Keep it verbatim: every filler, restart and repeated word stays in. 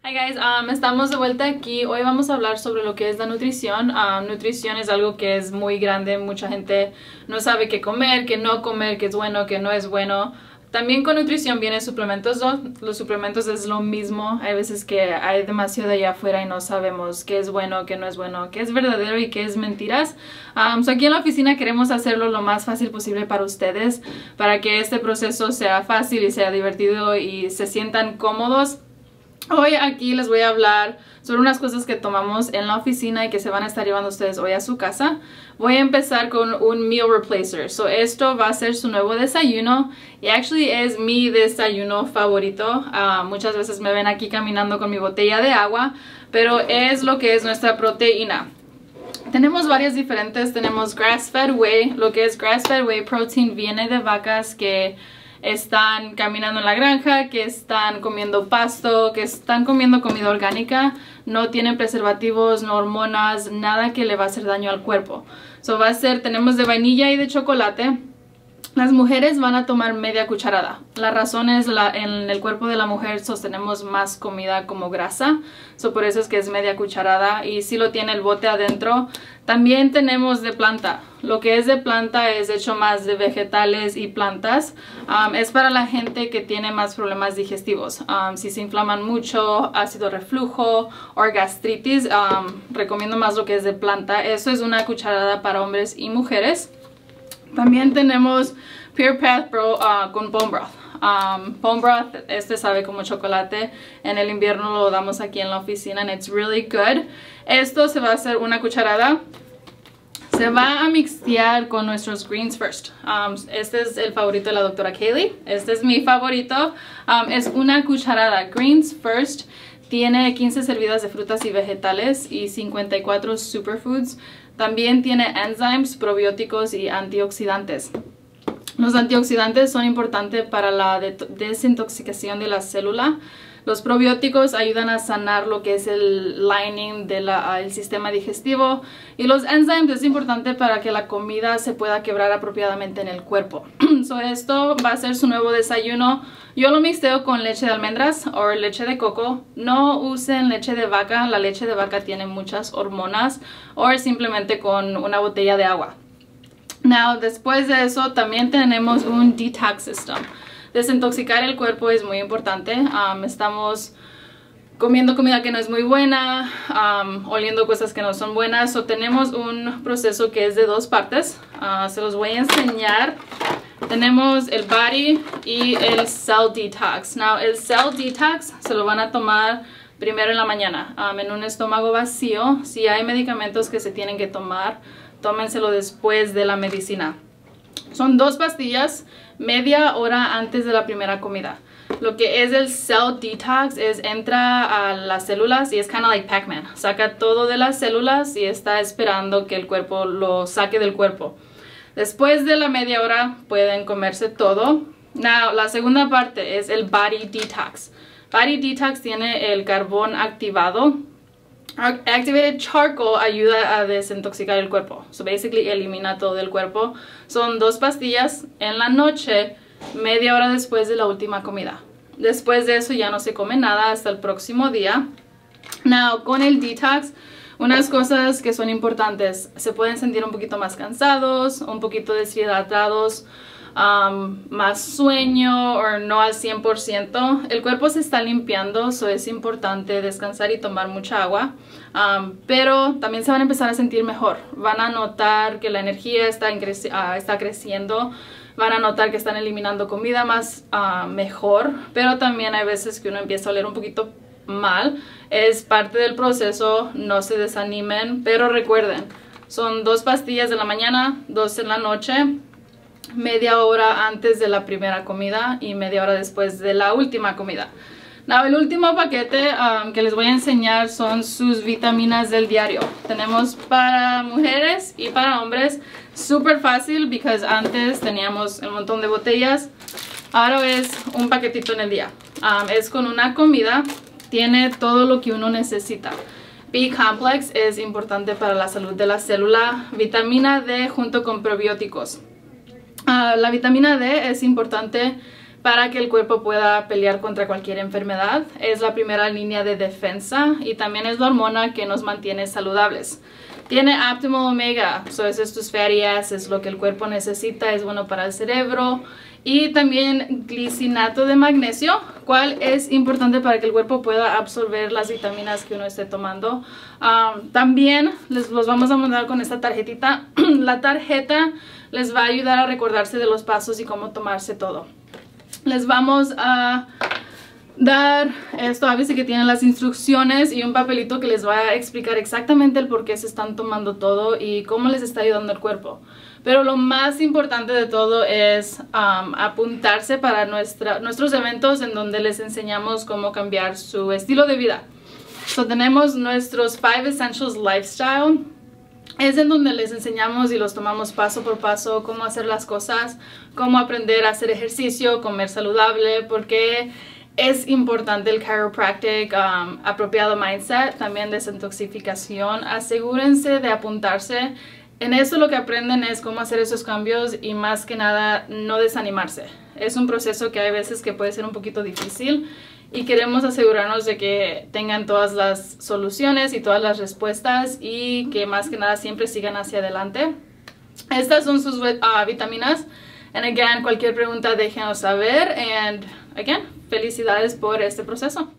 Hi guys, um, estamos de vuelta aquí. Hoy vamos a hablar sobre lo que es la nutrición. Um, nutrición es algo que es muy grande. Mucha gente no sabe qué comer, qué no comer, qué es bueno, qué no es bueno. También con nutrición vienen suplementos, ¿no? Los suplementos es lo mismo. Hay veces que hay demasiado allá afuera y no sabemos qué es bueno, qué no es bueno, qué es verdadero y qué es mentiras. Um, so aquí en la oficina queremos hacerlo lo más fácil posible para ustedes, para que este proceso sea fácil y sea divertido y se sientan cómodos. Hoy aquí les voy a hablar sobre unas cosas que tomamos en la oficina y que se van a estar llevando ustedes hoy a su casa. Voy a empezar con un meal replacer. So esto va a ser su nuevo desayuno y actually es mi desayuno favorito. Uh, muchas veces me ven aquí caminando con mi botella de agua, pero es lo que es nuestra proteína. Tenemos varias diferentes. Tenemos grass-fed whey. Lo que es grass-fed whey protein viene de vacas que están caminando en la granja, que están comiendo pasto, que están comiendo comida orgánica. No tienen preservativos, no hormonas, nada que le va a hacer daño al cuerpo. So va a ser, tenemos de vainilla y de chocolate. Las mujeres van a tomar media cucharada. La razón es la, en el cuerpo de la mujer sostenemos más comida como grasa. So por eso es que es media cucharada y si lo tiene el bote adentro. También tenemos de planta. Lo que es de planta es hecho más de vegetales y plantas. Um, es para la gente que tiene más problemas digestivos. Um, si se inflaman mucho, ácido reflujo o gastritis, um, recomiendo más lo que es de planta. Eso es una cucharada para hombres y mujeres. También tenemos Pure Path Pro uh, con bone broth. Um, bone broth, este sabe como chocolate. En el invierno lo damos aquí en la oficina and it's really good. Esto se va a hacer una cucharada. Se va a mixear con nuestros greens first. Um, este es el favorito de la doctora Kaylee. Este es mi favorito. Um, es una cucharada. Greens first. Tiene quince servidas de frutas y vegetales y cincuenta y cuatro superfoods. También tiene enzymes, probióticos y antioxidantes. Los antioxidantes son importantes para la desintoxicación de la célula. Los probióticos ayudan a sanar lo que es el lining del sistema digestivo. Y los enzymes es importante para que la comida se pueda quebrar apropiadamente en el cuerpo. So esto va a ser su nuevo desayuno. Yo lo mixteo con leche de almendras o leche de coco. No usen leche de vaca. La leche de vaca tiene muchas hormonas. O simplemente con una botella de agua. Now, después de eso también tenemos un detox system. Desintoxicar el cuerpo es muy importante. Um, estamos comiendo comida que no es muy buena, um, oliendo cosas que no son buenas. So, tenemos un proceso que es de dos partes. Uh, se los voy a enseñar. Tenemos el body y el cell detox. Now, el cell detox se lo van a tomar primero en la mañana, um, en un estómago vacío. Si hay medicamentos que se tienen que tomar, tómenselo después de la medicina. Son dos pastillas, media hora antes de la primera comida. Lo que es el cell detox es entra a las células y es kind of like Pac-Man. Saca todo de las células y está esperando que el cuerpo lo saque del cuerpo. Después de la media hora pueden comerse todo. Now, la segunda parte es el body detox. Body detox tiene el carbón activado. Activated charcoal ayuda a desintoxicar el cuerpo. So basically elimina todo del cuerpo. Son dos pastillas en la noche, media hora después de la última comida. Después de eso ya no se come nada hasta el próximo día. Now, con el detox, unas cosas que son importantes. Se pueden sentir un poquito más cansados, un poquito deshidratados, Um, más sueño o no al cien por ciento. El cuerpo se está limpiando, so es importante descansar y tomar mucha agua, um, pero también se van a empezar a sentir mejor. Van a notar que la energía está, creci uh, está creciendo, van a notar que están eliminando comida más uh, mejor, pero también hay veces que uno empieza a oler un poquito mal. Es parte del proceso, no se desanimen, pero recuerden, son dos pastillas de la mañana, dos en la noche, media hora antes de la primera comida y media hora después de la última comida. Now, el último paquete um, que les voy a enseñar son sus vitaminas del diario. Tenemos para mujeres y para hombres. Súper fácil, porque antes teníamos un montón de botellas. Ahora es un paquetito en el día. Um, es con una comida. Tiene todo lo que uno necesita. B-complex es importante para la salud de la célula. Vitamina D junto con probióticos. Uh, la vitamina D es importante para que el cuerpo pueda pelear contra cualquier enfermedad. Es la primera línea de defensa y también es la hormona que nos mantiene saludables. Tiene Optimal Omega, so eso es tus fatty acids, es lo que el cuerpo necesita, es bueno para el cerebro. Y también glicinato de magnesio, cual es importante para que el cuerpo pueda absorber las vitaminas que uno esté tomando. Um, también les los vamos a mandar con esta tarjetita. La tarjeta les va a ayudar a recordarse de los pasos y cómo tomarse todo. Les vamos a dar esto, a veces que tienen las instrucciones y un papelito que les va a explicar exactamente el por qué se están tomando todo y cómo les está ayudando el cuerpo. Pero lo más importante de todo es um, apuntarse para nuestra, nuestros eventos en donde les enseñamos cómo cambiar su estilo de vida. So, tenemos nuestros Five Essentials Lifestyle. Es en donde les enseñamos y los tomamos paso por paso cómo hacer las cosas, cómo aprender a hacer ejercicio, comer saludable, porque es importante el chiropractic, um, apropiado mindset, también desintoxicación. Asegúrense de apuntarse. En esto lo que aprenden es cómo hacer esos cambios y más que nada no desanimarse. Es un proceso que hay veces que puede ser un poquito difícil y queremos asegurarnos de que tengan todas las soluciones y todas las respuestas y que más que nada siempre sigan hacia adelante. Estas son sus uh, vitaminas. And again, cualquier pregunta déjenos saber. And again, felicidades por este proceso.